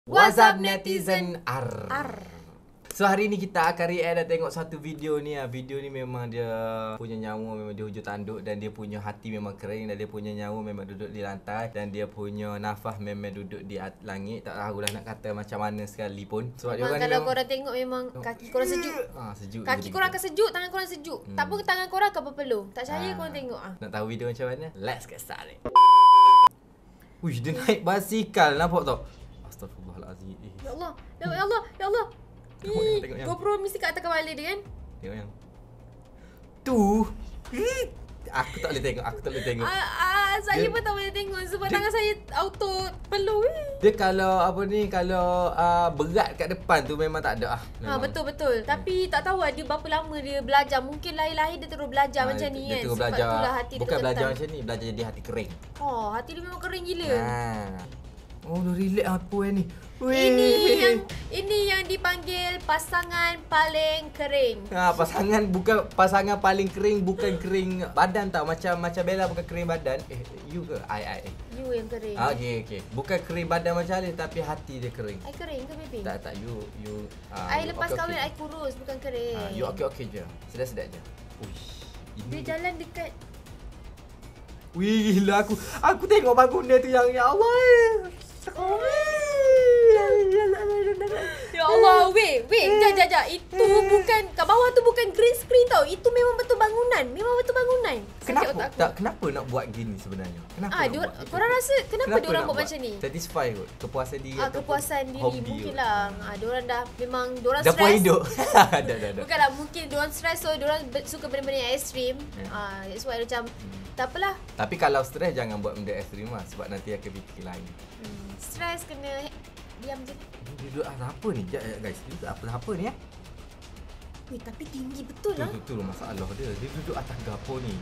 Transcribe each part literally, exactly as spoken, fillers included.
What's up netizen? Arr. Arr. So hari ni kita akan react dan tengok satu video ni ah. Video ni memang dia punya nyawa memang di hujung tanduk dan dia punya hati memang kering dan dia punya nyawa memang duduk di lantai dan dia punya nafas memang duduk di langit. Tak tahulah nak kata macam mana sekalipun. Sebab dia Memang orang kalau ni korang tengok memang kaki korang sejuk. Ah, sejuk. Kaki korang akan sejuk, tangan korang sejuk. Hmm. Tak pun tangan korang akan berpeluh. Tak percaya Ah. korang tengok ah. Nak tahu video macam mana? Let's get started. Uish, dia naik basikal, nampak tak? Astaghfirullahalazim. Eh, Ya Allah, ya Allah, ya Allah. Tengok yang, Ih, tengok yang. GoPro mesti kat atas kepala dia kan? tengok yang. Tu. Aku tak boleh tengok, aku tak boleh tengok. Ah, ah, saya Dia- pun tak boleh tengok sebab dia- tangan saya auto peluh. Eh. Dia kalau apa ni, kalau uh, berat kat depan tu memang tak ada ah. Ha, Memang. betul betul. Tapi tak tahu lah dia berapa lama dia belajar. Mungkin lahir-lahir dia terus belajar Ah, macam dia- ni dia kan. terus Sebab belajar. itulah hati dia Bukan belajar terkentang. macam ni, belajar jadi hati kering. Oh, hati dia memang kering gila. Ha. Oh, lu relax apa ni? Weh. Ini yang ini yang dipanggil pasangan paling kering. Ha, pasangan bukan pasangan paling kering, bukan kering badan tau. Macam macam Bella bukan kering badan. Eh, you ke? I I. eh. You yang kering. Ah, okey okey. Bukan kering badan macam Alif tapi hati dia kering. I kering ke baby? Tak tak you you uh, I lepas kahwin I kurus bukan kering. Ha, you okey-okey je. Sedap-sedap je. Uish. Dia Ini jalan dekat. Wih, gila aku. Aku tengok bangunan tu yang ya Allah. Ya Allah, wait, wait, jap jap jap. Itu bukan kat bawah tu bukan green screen tau. Itu memang betul bangunan. Memang betul bangunan. Sakit Kenapa otak aku. tak kenapa nak buat gini sebenarnya? Kenapa? Ah, nak dia, buat gitu? korang rasa kenapa, dia orang nak buat macam ni? Satisfy kot. Kepuasan diri Ah, ataupun kepuasan diri hobi mungkin kot. lah. Ah, dia orang dah memang dia orang Dah puas stress. hidup. dah dah dah. Bukanlah mungkin dia orang stress so dia orang be- suka benda-benda yang ekstrim. Ya. Ah, that's why macam tak apalah. Tapi kalau stres jangan buat benda ekstrim lah sebab nanti akan fikir lain. Hmm, stress kena diam je. Dia duduk atas apa ni? Sekejap ya, guys. Dia duduk apa apa ni ya? Weh, tapi tinggi betul Tu lah. tu tu lah masalah dia. Dia duduk atas gapo ni.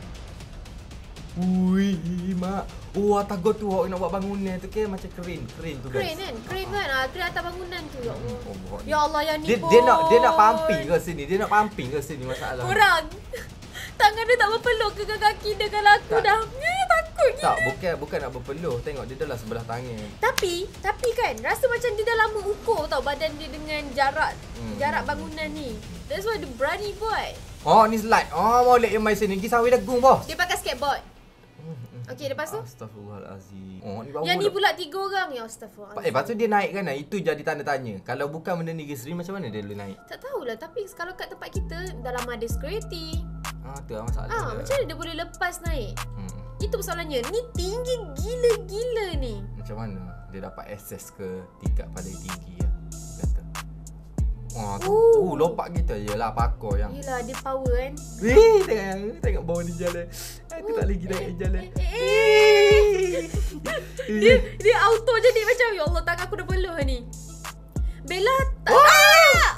Ui, mak. Oh, atas go tu awak nak buat bangunan tu kan macam keren, keren tu guys. Crane kan? Crane kan? Ah, crane atas bangunan tu. Ya Allah. Oh, buat ni. Ya Allah yang ni Dia, pun. dia nak dia nak pumping ke sini. Dia nak pumping ke sini masalah. Kurang. Tangan dia tak berpeluh ke kaki dia kalau aku Tak. dah. Ya, takut. Tak, bukan bukan nak berpeluh. Tengok dia dalam sebelah tangan. Tapi, tapi kan rasa macam dia dah lama ukur tau badan dia dengan jarak Hmm. jarak bangunan ni. That's why dia berani buat. Oh, ni slide. Oh, molek yang main sini. Pergi sawit dagung, bos. Dia pakai skateboard. Okey, lepas tu? Astagfirullahalazim. Oh, ni bau. Yang ni dah. pula tiga orang. Ya astagfirullah. Eh, lepas tu dia naik kan? Itu jadi tanda tanya. Kalau bukan benda ni Gisri, macam mana dia boleh naik? Tak tahulah tapi kalau kat tempat kita dalam ada security. Ah, tu lah masalah. Ah, dia. macam mana dia boleh lepas naik? Hmm. Itu persoalannya. Ni tinggi gila-gila ni. Macam mana dia dapat akses ke tingkat paling tinggi lah. Kata. Wah, tu. Oh. Uh, lompat kita je lah pakar yang. Yelah, dia power kan. Weh, tengok yang. Tengok bawah ni jalan. Aku tak lagi naik jalan. Eh, eh, eh. Dia dia auto jadi macam ya Allah tangan aku dah peluh ni. Bella tak ah!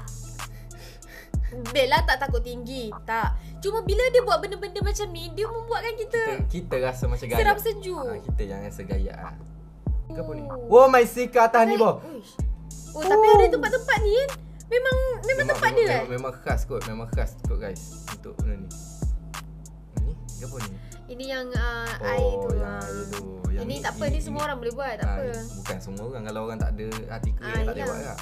Bella tak takut tinggi, tak. Cuma bila dia buat benda-benda macam ni, dia membuatkan kita, Kita, kita rasa macam gaya. seram sejuk. Ha, kita jangan segaya ah. Ke apa ni? Oh. Oh, my seat ke atas ni, boh. Uish. Oh, tapi ada tempat-tempat ni kan. Memang memang tempat dia memang, kan. memang khas kot, memang khas kot guys untuk benda ni. Ni, ke apa ni? Ini yang uh, air tu. Oh, yang ah. air tu. Yang Ini tak apa, ni semua orang boleh buat, tak ah, apa. Bukan semua orang, kalau orang tak ada hati kering Ah, tak boleh yelah. buat tak.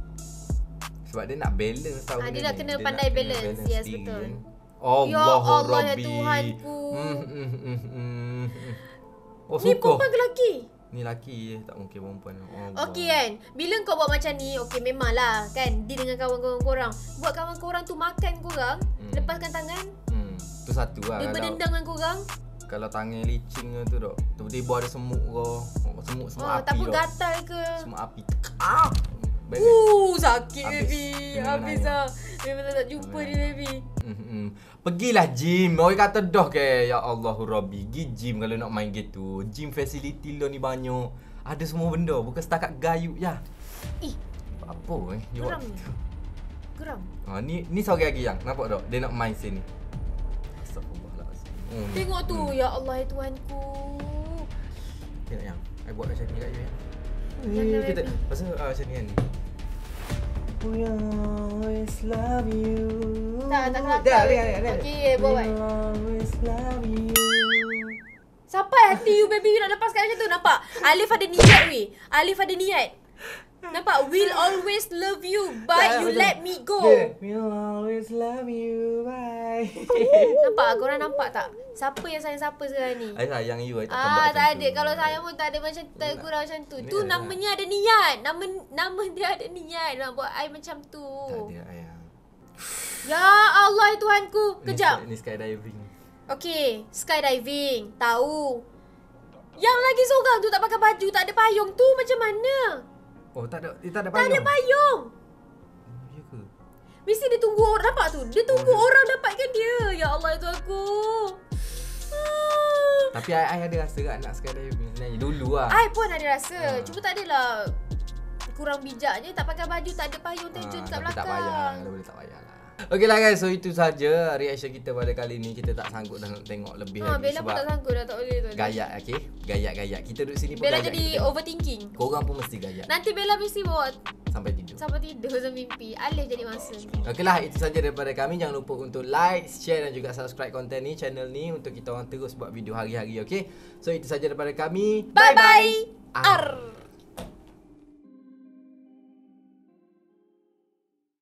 Sebab dia nak balance tau Ah, benda dia nak ni. kena pandai balance. Yes, diri betul. kan. Ya Allahu Allah, ya Rabbi. Tuhanku. Hmm, hmm, hmm, hmm, hmm. Oh, Ni suka. perempuan ke lelaki? Ni lelaki je, tak mungkin perempuan. Allah. Okey kan, bila kau buat macam ni, okey memanglah kan, dia dengan kawan-kawan korang. Buat kawan korang tu makan korang, Hmm. lepaskan tangan, Hmm, tu satu lah. dia Kalau- berdendam dengan korang. Kalau tangan licin tu dok, tiba-tiba ada semut ke. Semut semut Oh, api. tak pun dok. gatal ke. Semut api. Ah. Baik. Uh, sakit Habis. baby. Kena Habis nanya. lah. Memang tak nak jumpa Kena ni nanya. baby. Mm-hmm. Pergilah gym. Orang kata dah ke. Ya Allahu Rabbi. Pergi gym kalau nak main gitu. Gym facility lo ni banyak. Ada semua benda. Bukan setakat gayut ya. Ih, Apa eh? Dia buat geram ni. gitu. Geram. Ha, ni ni seorang lagi yang. Nampak tak? Dia nak main sini. Astagfirullahalazim. Oh, ni. Tengok tu, Hmm. ya Allah ya Tuhanku. Tengok yang. I buat macam ni kat you ya. Jangan, Kita baby. pasal uh, macam ni kan. We always love you. Tak, tak kelakar. Dah, dah, dah, dah. Okey, buat buat. We always love you. Sampai hati you baby you nak lepaskan macam tu, nampak? Alif ada niat weh. Alif ada niat. Nampak? Will always love you, but Tak, you betul. let me go. Dia, we'll always love you, bye. Nampak? Korang nampak tak? Siapa yang sayang siapa sekarang ni? I sayang you, I tak Ah, buat macam tak ada. tu. Kalau sayang pun tak ada macam tak kurang macam tu. Tu Biar lah. namanya ada niat. Nama nama dia ada niat nak buat I macam tu. Tak ada ayang. Ya Allah Tuhanku. Kejap. Ni, ni skydiving. Okey, skydiving. Tahu. Yang lagi seorang tu tak pakai baju, tak ada payung tu macam mana? Oh, tak ada, dia tak ada Tak payung. ada payung. Oh, ya ke? Mesti dia tunggu orang dapat tu. Dia tunggu Oh, orang dapatkan dia. Ya Allah Tuhanku. Ah. Tapi I, I ada rasa kat nak skydiving sebenarnya dulu lah. I pun ada rasa. Ha. Cuma tak adalah kurang bijak je. Tak pakai baju, tak ada payung terjun Ah, kat tapi belakang. tak payah lah, kalau boleh tak payah lah. Okey lah guys, so itu saja reaction kita pada kali ni. Kita tak sanggup dah nak tengok lebih Ha, lagi Bella pun tak sanggup dah, tak boleh tu. gayat, okey? Gayat-gayat. Kita duduk sini pun Bella gayat. jadi kita tengok. overthinking. Korang pun mesti gayat Nanti Bella mesti bawa sampai tidur. sampai tidur sampai mimpi. Alih jadi masa. Okeylah, itu saja daripada kami. Jangan lupa untuk like, share dan juga subscribe konten ni, channel ni, untuk kita orang terus buat video hari-hari, okey? So itu saja daripada kami. Bye-bye. Ar. Ar.